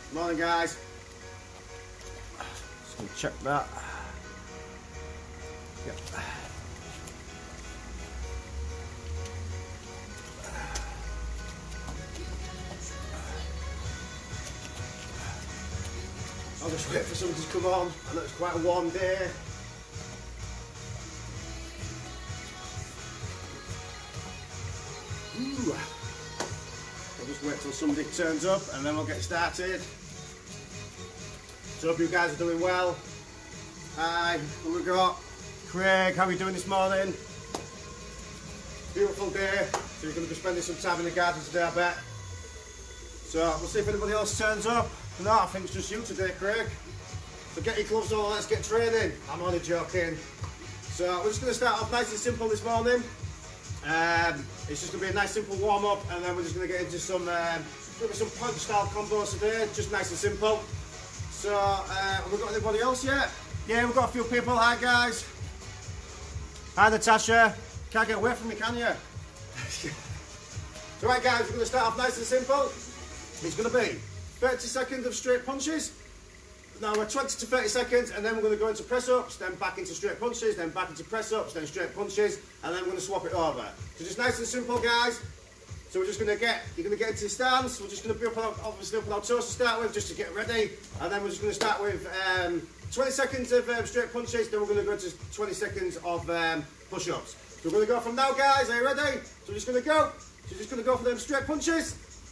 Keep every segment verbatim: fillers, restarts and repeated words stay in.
Morning, guys. Just gonna check that. Yep. I'll just wait for somebody to come on. I know it's quite a warm day. Ooh. I'll just wait till somebody turns up and then we'll get started. So hope you guys are doing well. Hi, who we got? Craig, how are you doing this morning? Beautiful day. So you're going to be spending some time in the garden today, I bet. So we'll see if anybody else turns up. No, I think it's just you today, Craig. So get your gloves on, let's get training. I'm only joking. So we're just going to start off nice and simple this morning. Um, it's just going to be a nice simple warm up, and then we're just going to get into some um, some punch style combos today, just nice and simple. So uh, have we got anybody else yet? Yeah, we've got a few people. Hi guys. Hi Natasha. Can't get away from me, can you? So right guys, we're going to start off nice and simple. It's going to be thirty seconds of straight punches. Now we're twenty to thirty seconds, and then we're going to go into press ups, then back into straight punches, then back into press ups, then straight punches, and then we're going to swap it over. So just nice and simple, guys. So we're just going to get, you're going to get into the stance. We're just going to be up on, obviously up on our toes to start with, just to get ready, and then we're just going to start with um, twenty seconds of um, straight punches. Then we're going to go into twenty seconds of um, push ups. So we're going to go from now, guys. Are you ready? So we're just going to go. So we're just going to go for them straight punches.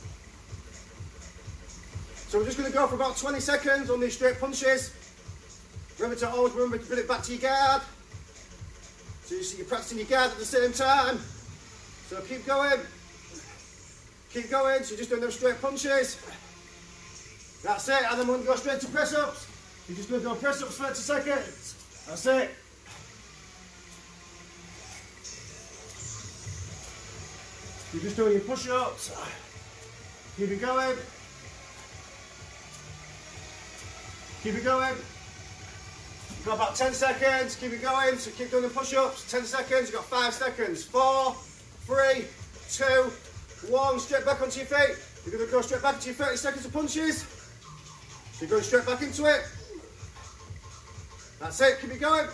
So we're just going to go for about twenty seconds on these straight punches. Remember to always remember to bring it back to your guard. So you see you're practicing your guard at the same time. So keep going. Keep going. So you're just doing them straight punches. That's it. And then we're going to go straight to press ups. You're just going to go press ups thirty seconds. That's it. You're just doing your push ups. Keep it going. Keep it going. You've got about ten seconds. Keep it going. So keep doing the push-ups. ten seconds. You've got five seconds. Four, three, two, one. Straight back onto your feet. You're going to go straight back into your thirty seconds of punches. So you're going straight back into it. That's it. Keep it going.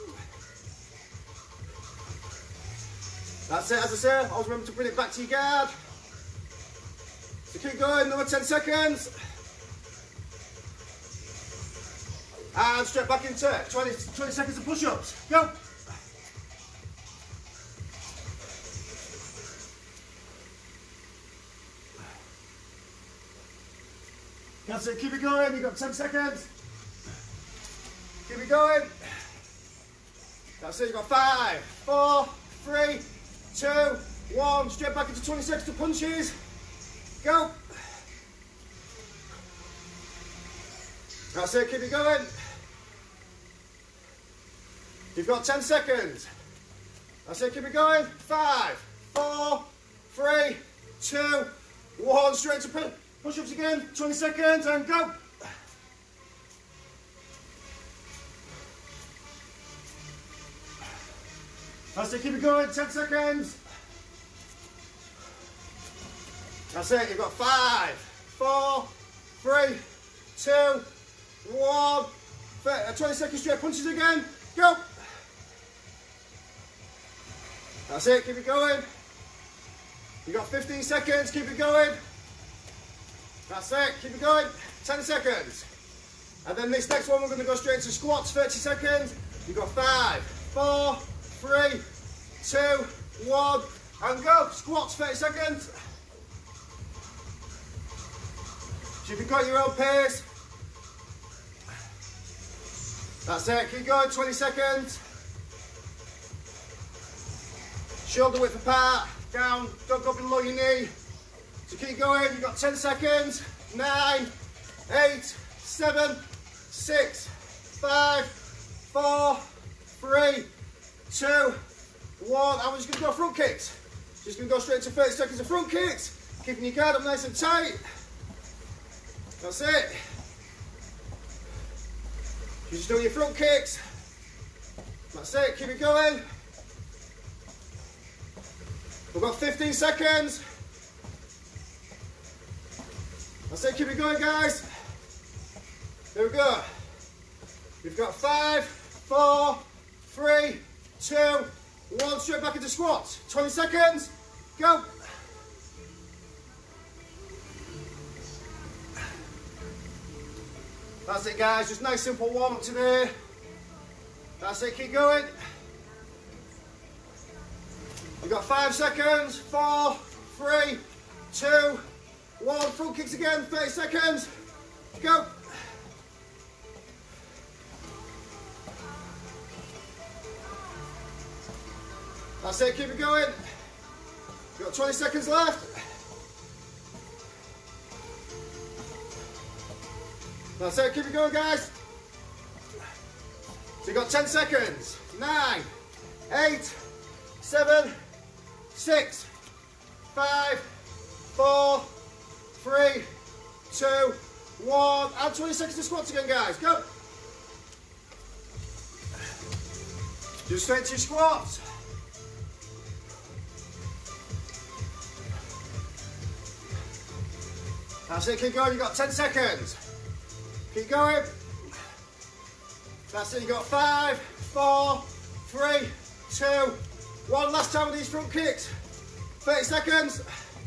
That's it. As I say, always remember to bring it back to your guard. So keep going. Another ten seconds. And straight back into it. twenty, twenty seconds of push-ups. Go. That's it. Keep it going. You've got ten seconds. Keep it going. That's it. You've got five, four, three, two, one. Straight back into twenty seconds of punches. Go. That's it. Keep it going. You've got ten seconds. That's it, keep it going. Five, four, three, two, one. Straight to push-ups again. twenty seconds and go. That's it, keep it going. ten seconds. That's it, you've got five, four, three, two, one. twenty seconds straight punches again. Go. That's it, keep it going. You've got fifteen seconds, keep it going. That's it, keep it going. ten seconds. And then this next one, we're going to go straight into squats, thirty seconds. You've got five, four, three, two, one, and go. Squats, thirty seconds. So you've got your own pace. That's it, keep going, twenty seconds. Shoulder width apart, down, don't go below your knee. So keep going, you've got ten seconds. Nine, eight, seven, six, five, four, three, two, one. And we're just going to go front kicks. Just going to go straight to thirty seconds of front kicks. Keeping your guard up nice and tight. That's it. You're just doing your front kicks. That's it, keep it going. We've got fifteen seconds. That's it, keep it going, guys. There we go. We've got five, four, three, two, one. Straight back into squats. twenty seconds. Go. That's it, guys. Just nice simple warm up today. That's it. Keep going. You've got five seconds. Four, three, two, one. Front kicks again. thirty seconds. Go. That's it. Keep it going. You've got twenty seconds left. That's it. Keep it going, guys. So you've got ten seconds. Nine, eight, seven, six, five, four, three, two, one. And twenty seconds to squats again, guys. Go. Just straight to your squats. That's it. Keep going. You've got ten seconds. Keep going. That's it. You've got five, four, three, two, one. Last time with these front kicks. thirty seconds.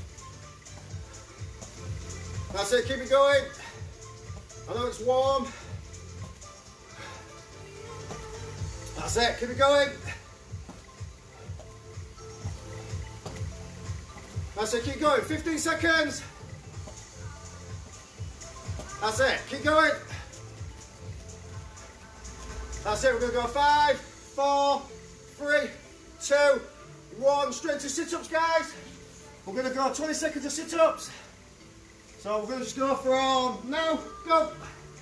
That's it. Keep it going. I know it's warm. That's it. Keep it going. That's it. Keep going. fifteen seconds. That's it. Keep going. That's it. We're going to go five, four, three, two, one. Straight to sit-ups, guys. We're going to go twenty seconds of sit-ups. So we're going to just go from now. Go.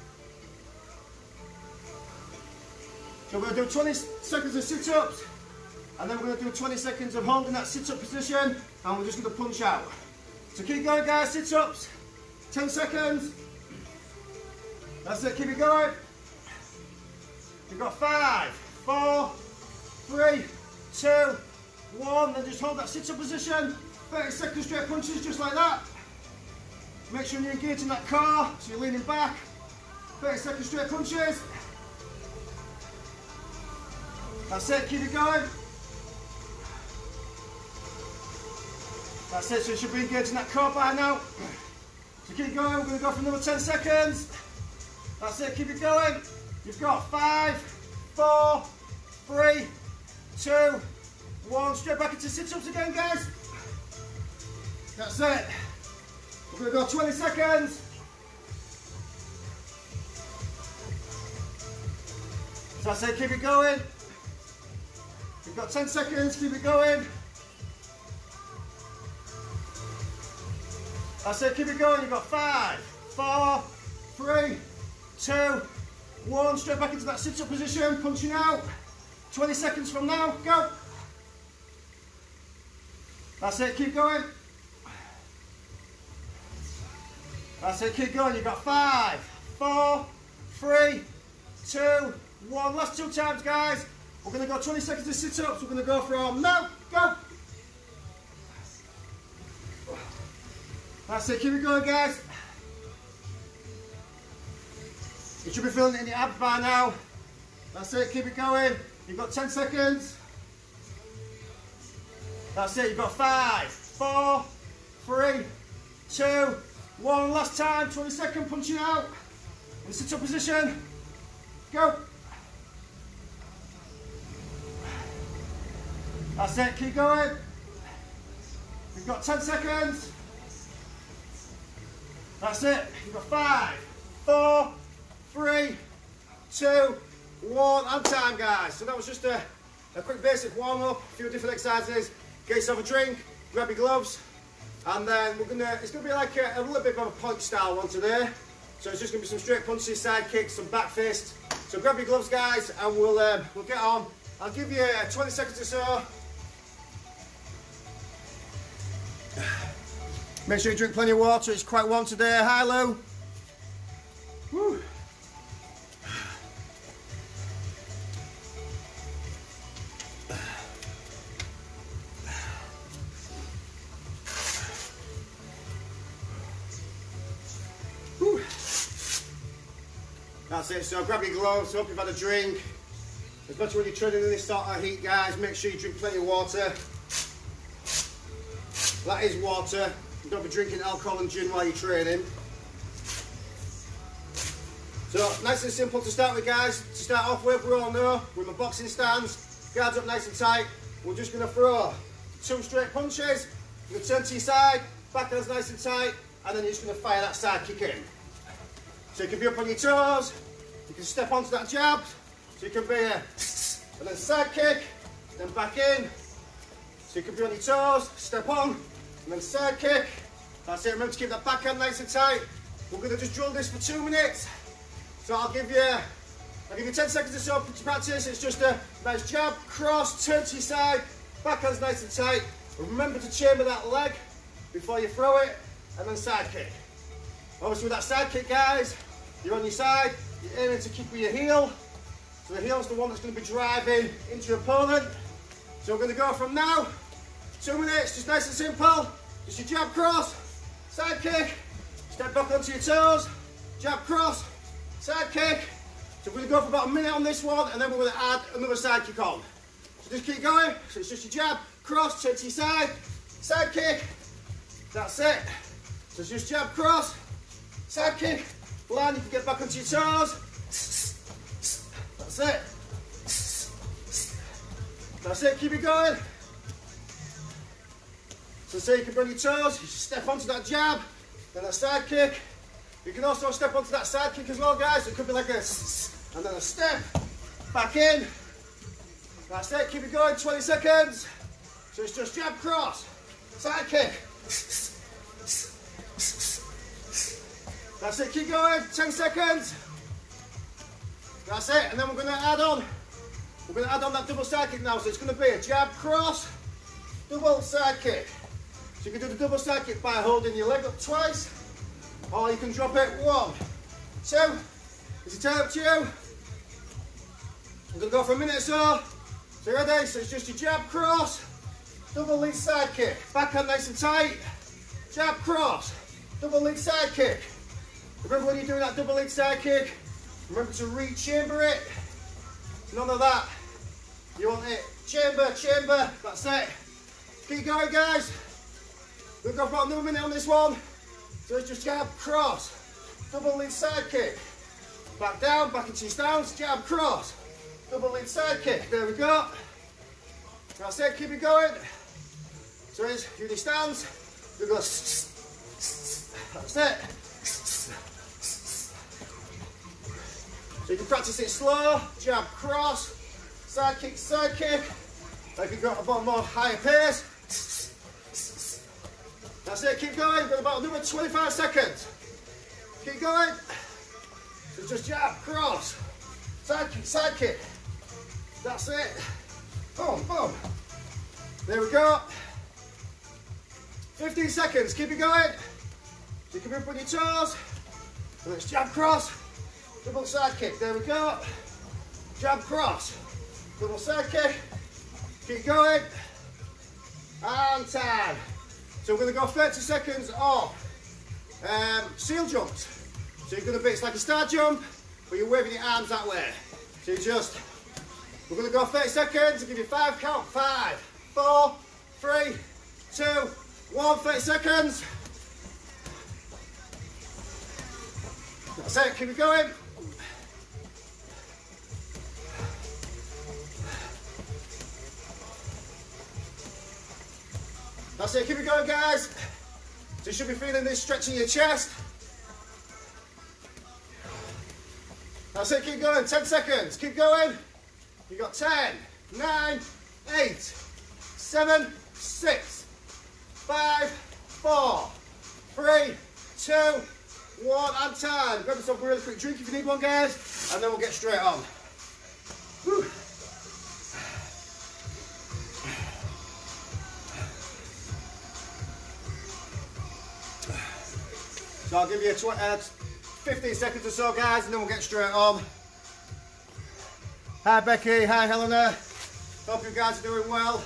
So we're going to do twenty seconds of sit-ups. And then we're going to do twenty seconds of holding that sit-up position. And we're just going to punch out. So keep going, guys. Sit-ups. ten seconds. That's it, keep it going. You've got five, four, three, two, one. Then just hold that sit-up position. thirty seconds straight punches, just like that. Make sure you're engaging that core, so you're leaning back. thirty seconds straight punches. That's it, keep it going. That's it, so you should be engaging that core by now. So keep going, we're going to go for another ten seconds. That's it, keep it going. You've got five, four, three, two, one. Straight back into sit-ups again, guys. That's it. We're going to go twenty seconds. That's it, keep it going. You've got ten seconds, keep it going. That's it, keep it going. You've got five, four, three, two, one. Straight back into that sit-up position, punching out. twenty seconds from now, go. That's it, keep going. That's it, keep going. You've got five, four, three, two, one. Last two times, guys. We're going to go twenty seconds of sit-ups. We're going to go from now, go. That's it, keep it going, guys. You should be feeling it in your abs by now. That's it, keep it going. You've got ten seconds. That's it, you've got five, four, three, two, one. Last time, twenty second, punching out. In sit-up position. Go. That's it, keep going. You've got ten seconds. That's it, you've got five, four, three, two, one, and time, guys. So that was just a, a quick basic warm-up, a few different exercises. Get yourself a drink, grab your gloves, and then we're gonna, it's gonna be like a, a little bit of a punch style one today. So it's just gonna be some straight punches, side kicks, some back fists. So grab your gloves, guys, and we'll, um, we'll get on. I'll give you uh, twenty seconds or so. Make sure you drink plenty of water, it's quite warm today. Hi, Lou. Woo. Woo. That's it, so grab your gloves, hope you've had a drink. Especially when you're training in this sort of heat, guys, make sure you drink plenty of water. That is water. Don't be drinking alcohol and gin while you're training. So, nice and simple to start with, guys. To start off with, we all know, with my boxing stance, guards up nice and tight. We're just going to throw two straight punches. You're going to turn to your side, backhands nice and tight, and then you're just going to fire that side kick in. So you can be up on your toes, you can step onto that jab, so you can be a, and then side kick, then back in. So you can be on your toes, step on, and then side kick. That's it, remember to keep that backhand nice and tight. We're going to just drill this for two minutes. So I'll give you, I'll give you ten seconds or so to practice. It's just a nice jab, cross, turn to your side, backhand's nice and tight. Remember to chamber that leg before you throw it, and then side kick. Obviously with that side kick, guys, you're on your side, you're aiming to kick with your heel. So the heel's the one that's going to be driving into your opponent. So we're going to go from now, two minutes, just nice and simple. Just your jab, cross, side kick, step back onto your toes, jab, cross, side kick. So we're going to go for about a minute on this one, and then we're going to add another side kick on. So just keep going. So it's just your jab, cross, turn to your side, side kick. That's it. So it's just jab, cross, side kick, land, you can get back onto your toes. That's it. That's it, keep it going. So say you can bring your toes, you step onto that jab, then that side kick. You can also step onto that side kick as well, guys. It could be like a, and then a step, back in. That's it, keep it going, twenty seconds. So it's just jab, cross, side kick. That's it, keep going, ten seconds. That's it, and then we're going to add on, we're going to add on that double side kick now. So it's going to be a jab, cross, double side kick. So you can do the double side kick by holding your leg up twice, or you can drop it one, two. It's entirely up to you. I'm going to go for a minute or so. So you ready? So it's just your jab, cross, double lead side kick. Backhand nice and tight. Jab, cross, double lead side kick. Remember when you're doing that double lead side kick, remember to re-chamber it. None of that. You want it chamber, chamber. That's it. Keep going, guys. We've got about another minute on this one. So it's just jab, cross, double lead side kick. Back down, back into your stance, jab, cross, double lead side kick. There we go. That's it, keep it going. So it's you your stance, you go, that's it. So you can practice it slow, jab, cross, side kick, side kick. If you've got a bit more higher pace. That's it, keep going, we've got about another twenty-five seconds. Keep going. So just jab, cross, side kick, side kick. That's it. Boom, boom. There we go. fifteen seconds, keep it going. So you can be up on your toes. And it's jab, cross, double side kick. There we go. Jab, cross, double side kick. Keep going. And time. So we're going to go thirty seconds of um, seal jumps. So you're going to be, it's like a star jump, but you're waving your arms that way. So you just, we're going to go thirty seconds, I'll give you five count, five, four, three, two, one, thirty seconds. That's it, keep it going. That's it, keep it going, guys. So you should be feeling this stretching your chest. That's it, keep going, ten seconds, keep going. You got ten, nine, eight, seven, six, five, four, three, two, one, and time. Grab yourself a really quick drink if you need one, guys, and then we'll get straight on. Whew. So I'll give you a uh, fifteen seconds or so, guys, and then we'll get straight on. Hi Becky, hi Helena. Hope you guys are doing well.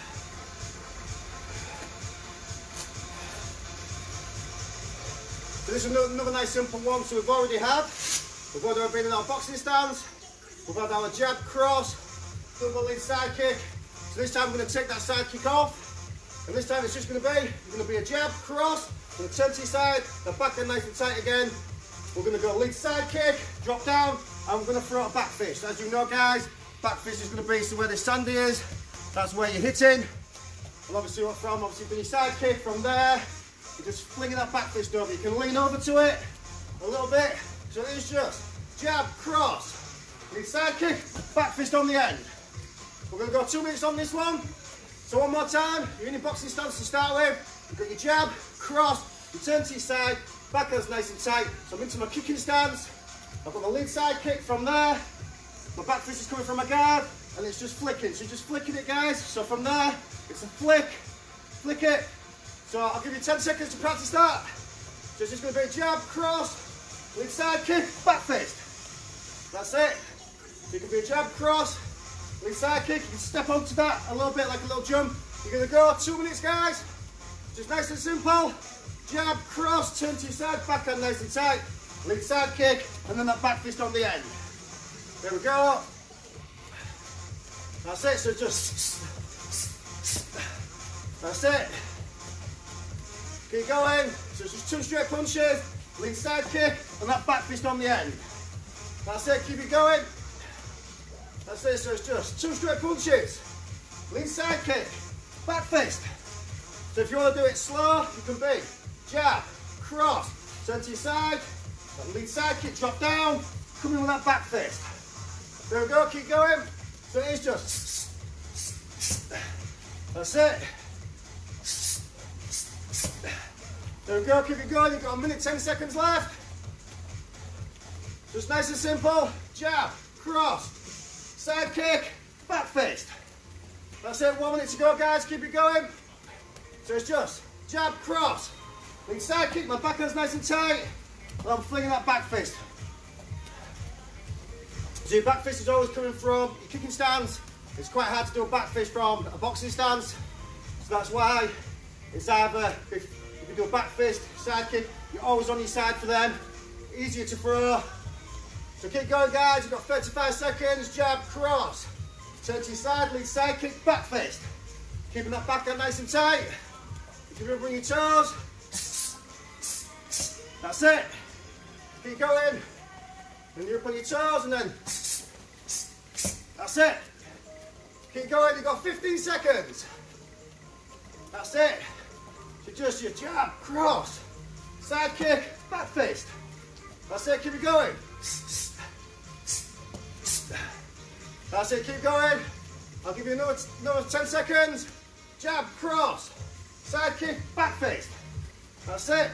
So this is another, another nice simple one. So we've already had, we've already been in our boxing stance, we've had our jab, cross, double lead side kick. So this time we're going to take that side kick off, and this time it's just going to be, going to be a jab, cross, going to turn to your side, the back end nice and tight again. We're going to go lead side kick, drop down, and we're going to throw a back fist. As you know guys, back fist is going to be so where the sandy is, that's where you're hitting. And obviously what from, obviously from your side kick, from there, you're just flinging that back fist over. You can lean over to it a little bit. So it's just jab, cross, lead side kick, back fist on the end. We're going to go two minutes on this one. So one more time, you're in your boxing stance to start with. You've got your jab, cross, you turn to your side, back hand's nice and tight. So I'm into my kicking stance. I've got my lead side kick from there. My back fist is coming from my guard, and it's just flicking. So you're just flicking it guys. So from there, it's a flick, flick it. So I'll give you ten seconds to practice that. So it's just going to be a jab, cross, lead side kick, back fist. That's it. So you can be a jab, cross, lead side kick. You can step onto that a little bit like a little jump. You're going to go two minutes guys. Just nice and simple. Jab, cross, turn to your side, back hand nice and tight. Lead side kick, and then that back fist on the end. There we go. That's it. So just, that's it. Keep going. So it's just two straight punches, lead side kick, and that back fist on the end. That's it. Keep it going. That's it. So it's just two straight punches, lead side kick, back fist. So if you want to do it slow, you can be jab, cross, turn to your side, that lead side kick, drop down, come in with that back fist. There we go. Keep going. So it is just. That's it. There we go, keep it going. You've got a minute, ten seconds left. Just nice and simple. Jab, cross, side kick, back fist. That's it, one minute to go guys, keep it going. So it's just jab, cross, lead side kick, my back hand's nice and tight, and I'm flinging that back fist. So your back fist is always coming from your kicking stance. It's quite hard to do a back fist from a boxing stance. So that's why it's either, if, if you do a back fist, side kick, you're always on your side for them. Easier to throw. So keep going guys, you've got thirty-five seconds, jab, cross. Turn to your side, lead side kick, back fist. Keeping that back hand nice and tight. You can bring your toes. That's it. Keep going. And you're up on your toes and then. That's it. Keep going, you've got fifteen seconds. That's it. So just your jab, cross, side kick, back fist. That's it, keep it going. That's it, keep going. I'll give you another, another ten seconds. Jab, cross, side kick, back fist. That's it.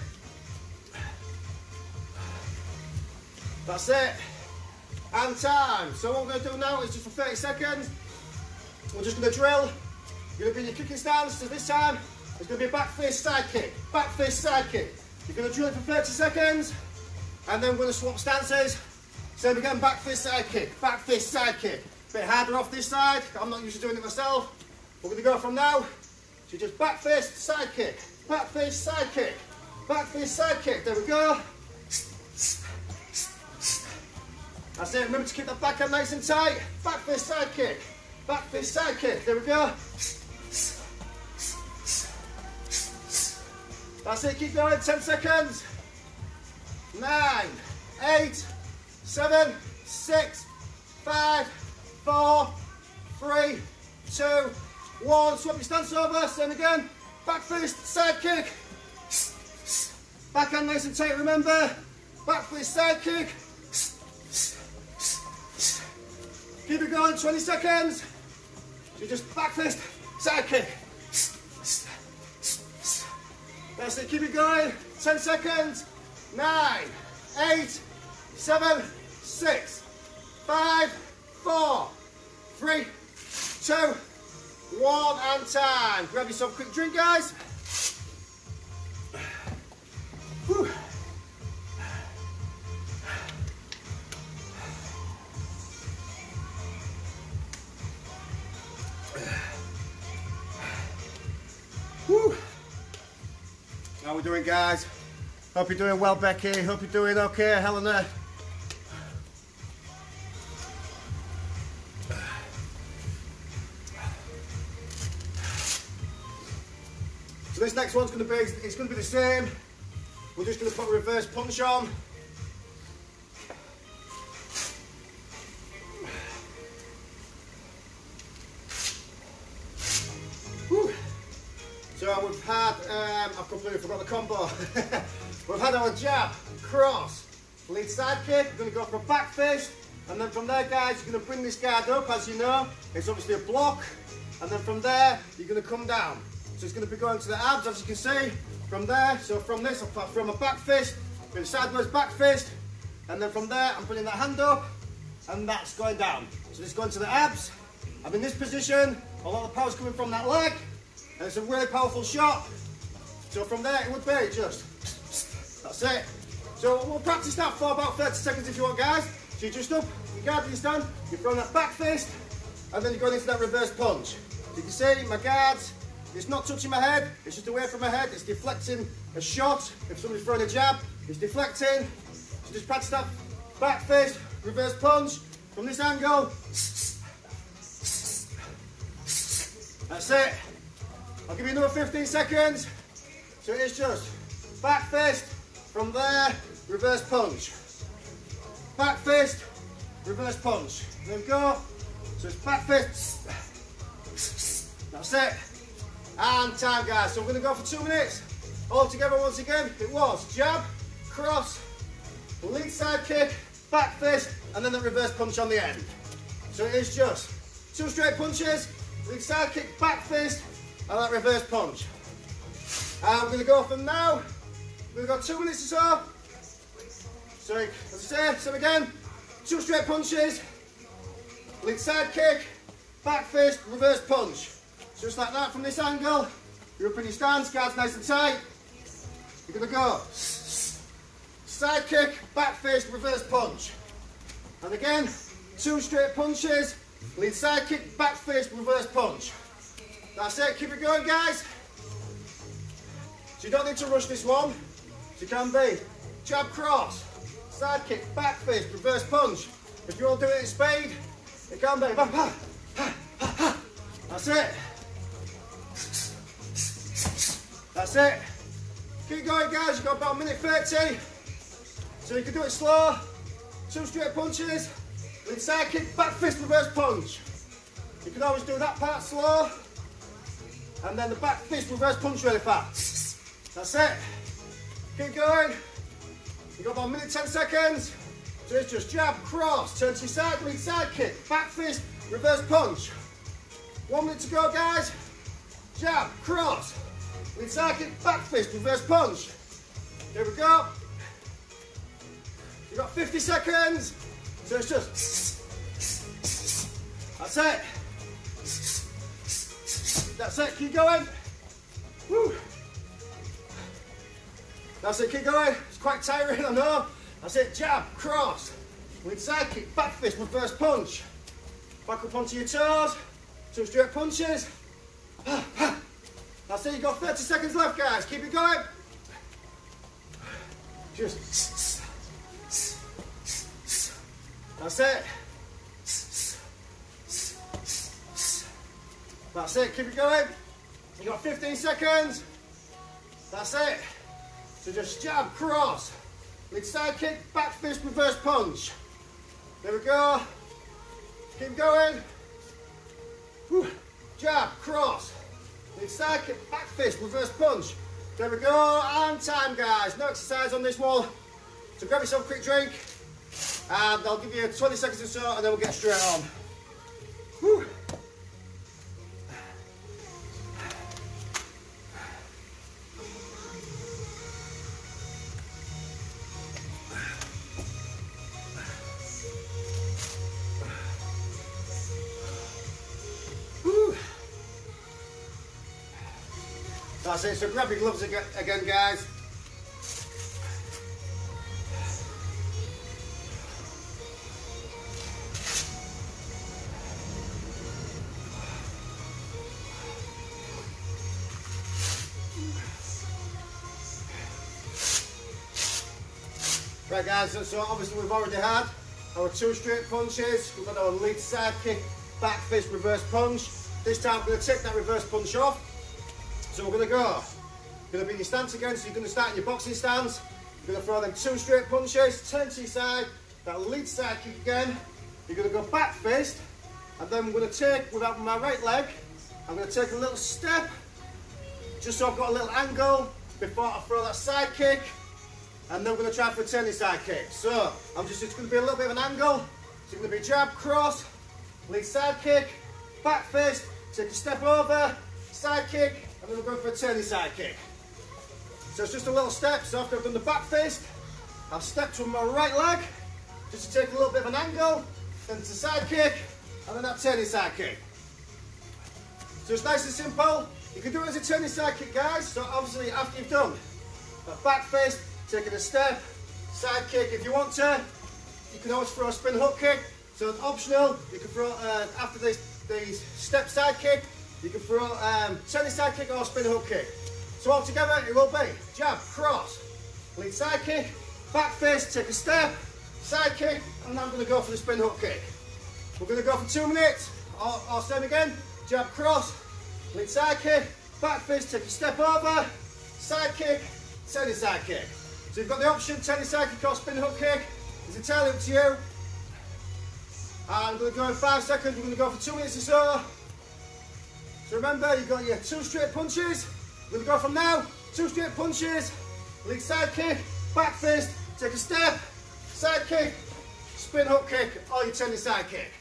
That's it. And time. So what we're going to do now is just for thirty seconds, we're just going to drill. You're going to be in your kicking stance. So this time, it's going to be a back fist, side kick, back fist, side kick. You're going to drill it for thirty seconds, and then we're going to swap stances. Same again, back fist, side kick, back fist, side kick. A bit harder off this side. I'm not used to doing it myself. We're going to go from now. So just back fist, side kick, back fist, side kick, back fist, side kick. There we go. That's it. Remember to keep that back hand nice and tight. Back fist, side kick, back fist, side kick. There we go. That's it. Keep going. ten seconds. Nine, eight, seven, six, five, four, three, two, one. Swap your stance over. Same again. Back fist, side kick. Back hand nice and tight. Remember. Back fist, side kick. Keep it going. twenty seconds. So just back fist, side kick. That's it. Keep it going. ten seconds. Nine, eight, seven, six, five, four, three, two, one, and time. Grab yourself a quick drink, guys. Whew. Whew. How we doing, guys? Hope you're doing well, Becky. Hope you're doing okay, Helena. So this next one's going to be, it's going to be the same. We're just going to put a reverse punch on. Whew. So we've had, um, I've completely forgot the combo. We've had our jab, cross, lead side kick. We're going to go for a back fist. And then from there, guys, you're going to bring this guard up, as you know. It's obviously a block. And then from there, you're going to come down. So it's going to be going to the abs, as you can see, from there. So from this, I'll from a back fist, bring a sideways back fist, and then from there, I'm putting that hand up, and that's going down. So it's going to the abs. I'm in this position, a lot of power's coming from that leg, and it's a really powerful shot. So from there, it would be just, that's it. So we'll practice that for about thirty seconds if you want, guys. So you're just up, your guard is done, you're throwing that back fist, and then you're going into that reverse punch. So you can see, my guards, it's not touching my head, it's just away from my head, it's deflecting a shot. If somebody's throwing a jab, it's deflecting. So just practice that back fist, reverse punch, from this angle. That's it. I'll give you another fifteen seconds. So it's just back fist, from there, reverse punch. Back fist, reverse punch. There we go. So it's back fist. That's it. And time, guys. So we're going to go for two minutes. All together once again. It was jab, cross, lead side kick, back fist, and then the reverse punch on the end. So it is just two straight punches, lead side kick, back fist, and that reverse punch. And we're going to go from now. We've got two minutes or so. So as I say, so again, two straight punches, lead side kick, back fist, reverse punch. Just like that from this angle. You're up in your stance, guards nice and tight. You're going to go side kick, back fist, reverse punch. And again, two straight punches, lead side kick, back fist, reverse punch. That's it, keep it going, guys. So you don't need to rush this one. So you can be jab, cross, side kick, back fist, reverse punch. If you want to do it at speed, it can be. That's it. That's it. Keep going, guys. You've got about a minute thirty. So you can do it slow. Two straight punches. Lead side kick, back fist, reverse punch. You can always do that part slow. And then the back fist, reverse punch really fast. That's it. Keep going. You've got about a minute, ten seconds. So it's just jab, cross, turn to your side, lead side kick, back fist, reverse punch. One minute to go, guys. Jab, cross, lead side kick, back fist, reverse punch. Here we go. You've got fifty seconds. So it's just, that's it. That's it, keep going. Woo. That's it, keep going. It's quite tiring, I know. That's it, jab, cross, lead side kick, back fist, reverse punch. Back up onto your toes. Two straight punches. That's it, you've got thirty seconds left, guys. Keep it going. Just. That's it. That's it, keep it going. You've got fifteen seconds. That's it. So just jab, cross, lead side kick, back fist, reverse punch. There we go. Keep going. Whew. Jab, cross, lead side kick, back fist, reverse punch. There we go. And time, guys. No exercise on this one. So grab yourself a quick drink. And I'll give you twenty seconds or so, and then we'll get straight on. Whew. That's it, so grab your gloves again, again guys. Right guys, so obviously we've already had our two straight punches. We've got our lead side kick, back fist, reverse punch. This time we're going to take that reverse punch off. So we're going to go. You're going to be in your stance again, so you're going to start in your boxing stance. You're going to throw them two straight punches, turn to your side, that lead side kick again. You're going to go back fist, and then I'm going to take, without my right leg, I'm going to take a little step, just so I've got a little angle before I throw that side kick. And then we're going to try for a turning side kick. So, I'm just, it's going to be a little bit of an angle. So it's going to be jab, cross, lead side kick, back fist, take a step over, side kick, and then we're going for a turning side kick. So it's just a little step. So after I've done the back fist, I've stepped with my right leg, just to take a little bit of an angle, then to side kick, and then that turning side kick. So it's nice and simple. You can do it as a turning side kick, guys. So obviously after you've done that back fist, taking a step, side kick if you want to. You can always throw a spin hook kick. So it's optional. You can throw, uh, after the, the step side kick, you can throw um, turning side kick or spin hook kick. So altogether it will be jab, cross, lead side kick, back fist, take a step, side kick, and now I'm going to go for the spin hook kick. We're going to go for two minutes, or, or same again, jab, cross, lead side kick, back fist, take a step over, side kick, turning side kick. So you've got the option, turning side kick or spin hook kick. It's entirely up to you. And I'm going to go in five seconds. We're going to go for two minutes or so. So remember, you've got your two straight punches. We're going to go from now. Two straight punches, lead side kick, back fist, take a step, side kick, spin hook kick, or your turning side kick.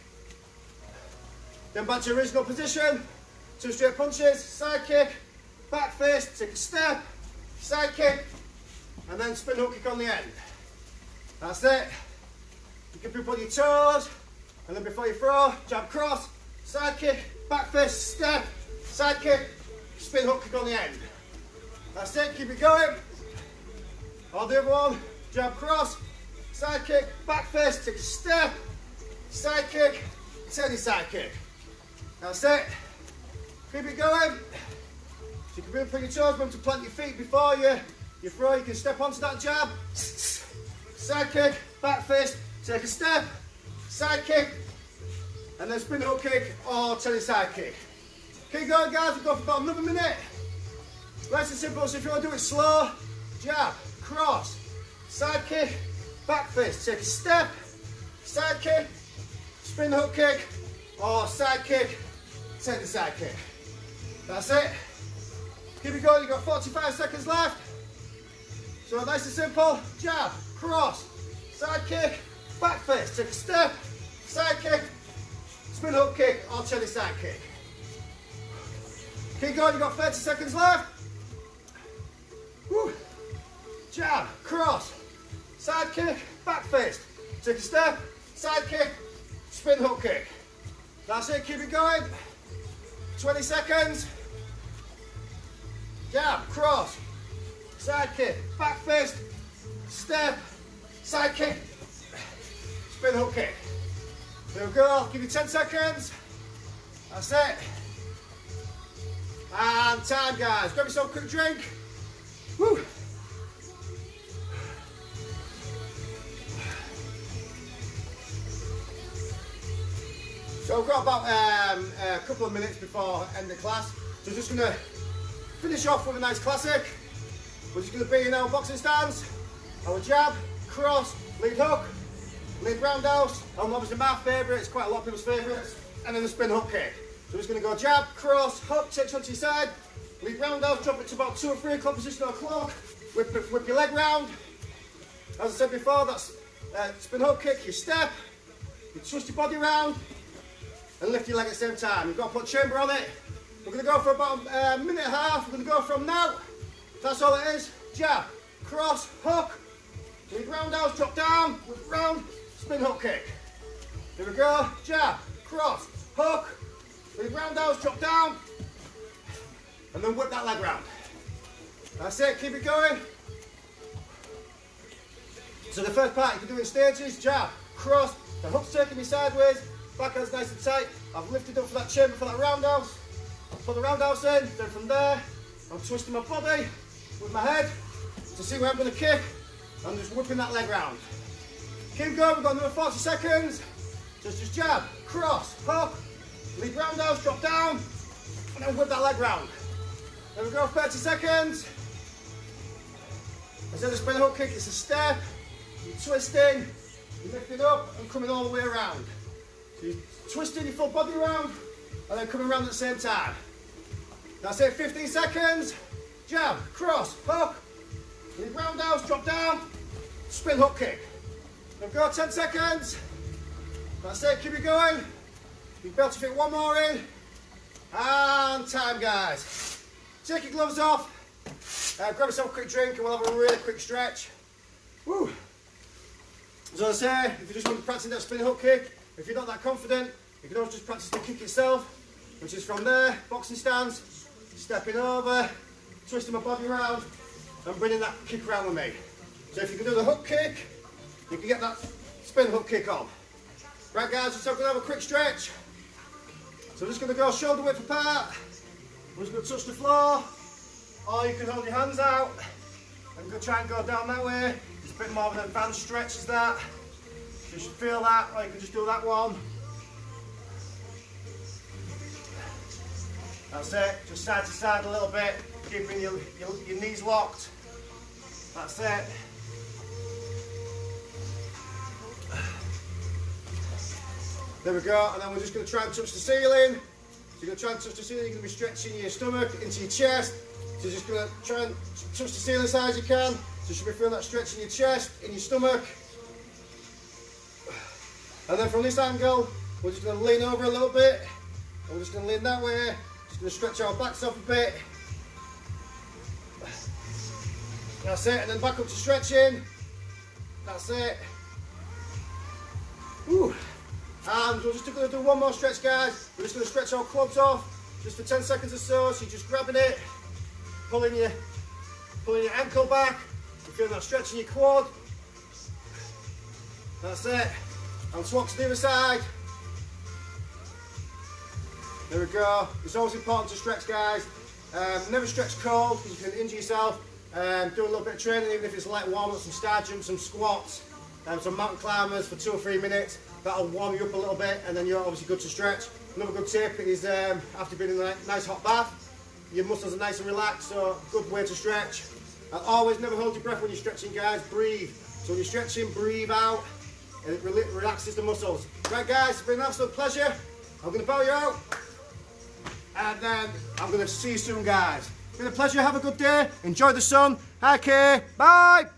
Then back to your original position. Two straight punches, side kick, back fist, take a step, side kick, and then spin hook kick on the end. That's it. You can put your toes, and then before you throw, jab, cross, side kick, back fist, step, side kick, spin hook kick on the end. That's it, keep it going. Or the other one, jab, cross, side kick, back fist, take a step, side kick, turning side kick. That's it. Keep it going. So you can really put your toes, remember to plant your feet before you, you throw. You can step onto that jab, side kick, back fist, take a step, side kick, and then spin hook kick or turning side kick. Keep going, guys. We've got for about another minute. Nice and simple. So if you want to do it slow, jab, cross, side kick, back fist, take a step, side kick, spin hook kick, or side kick, turning side kick. That's it. Keep it going. You've got forty-five seconds left. So nice and simple. Jab, cross, side kick, back fist, take a step, side kick, spin hook kick, or turning side kick. Keep going, you've got thirty seconds left. Woo. Jab, cross, side kick, back fist, take a step, side kick, spin hook kick. That's it, keep it going. twenty seconds. Jab, cross, side kick, back fist, step, side kick, spin hook kick. There we go, I'll give you ten seconds. That's it. And time, guys. Grab yourself a quick drink. Woo. So we've got about um, a couple of minutes before end of class. So we're just going to finish off with a nice classic, which is going to be in our boxing stance. Our jab, cross, lead hook, lead roundhouse, and obviously my favourite, it's quite a lot of people's favourites, and then the spin hook kick. So we're just going to go jab, cross, hook, takes onto your side, lead roundhouse, drop it to about two or three o'clock position or clock, whip, whip your leg round. As I said before, that's uh, spin hook kick, you step, you twist your body round, and lift your leg at the same time. You've got to put chamber on it. We're going to go for about a minute and a half. We're going to go from now. That's all it is. Jab, cross, hook, lead roundhouse, drop down, whip round, spin hook kick. Here we go. Jab, cross, hook, lead roundhouse, drop down, and then whip that leg round. That's it. Keep it going. So the first part you can do in stages. Jab, cross, the hook's taking me sideways, backhand's nice and tight. I've lifted up for that chamber for that roundhouse. I'll put the roundhouse in, then from there, I'm twisting my body with my head to see where I'm going to kick. and just whipping that leg round. Keep going, we've got another forty seconds. Just, just jab, cross, hook, lead roundhouse, drop down, and then whip that leg round. There we go, thirty seconds. Instead of spin hook kick, it's a step, you're twisting, you're lifting up and coming all the way around. So you're twisting your full body around and then coming around at the same time. That's it, fifteen seconds. Jab, cross, hook, lead roundhouse, drop down, spin hook kick. There we go, ten seconds. That's it, keep it going. You've got to fit one more in. And time, guys. Take your gloves off. Uh, grab yourself a quick drink and we'll have a really quick stretch. Woo. As I say, if you just want to practice that spin hook kick, if you're not that confident, you can always just practice the kick itself, which is from there, boxing stance, stepping over, twisting my body around, and bringing that kick around with me. So if you can do the hook kick, you can get that spin hook kick on. Right guys, so I'm going to have a quick stretch. So I'm just going to go shoulder width apart. I'm just going to touch the floor. Or you can hold your hands out and go try and go down that way. It's a bit more of an advanced stretch as that. So you should feel that, or you can just do that one. That's it, just side to side a little bit, keeping your, your, your knees locked. That's it. There we go, and then we're just going to try and touch the ceiling. So you're going to try and touch the ceiling, you're going to be stretching your stomach into your chest. So you're just going to try and touch the ceiling as high as you can. So you should be feeling that stretch in your chest, in your stomach. And then from this angle, we're just going to lean over a little bit. And we're just going to lean that way. Just going to stretch our backs off a bit. That's it, and then back up to stretching. That's it. Whew. And we're just going to do one more stretch, guys. We're just going to stretch our quads off, just for ten seconds or so. So you're just grabbing it, pulling your, pulling your ankle back. You're feeling that stretch in your quad. That's it. And swap to the other side. There we go. It's always important to stretch, guys. Um, never stretch cold because you can injure yourself. Um, do a little bit of training, even if it's light warm up, some star jumps, some squats, um, some mountain climbers for two or three minutes. That'll warm you up a little bit, and then you're obviously good to stretch. Another good tip is um, after being in a nice hot bath, your muscles are nice and relaxed, so good way to stretch. And always never hold your breath when you're stretching, guys. Breathe. So when you're stretching, breathe out, and it re relaxes the muscles. Right, guys, it's been an absolute pleasure. I'm going to bow you out, and then I'm going to see you soon, guys. It's been a pleasure. Have a good day. Enjoy the sun. Okay, bye.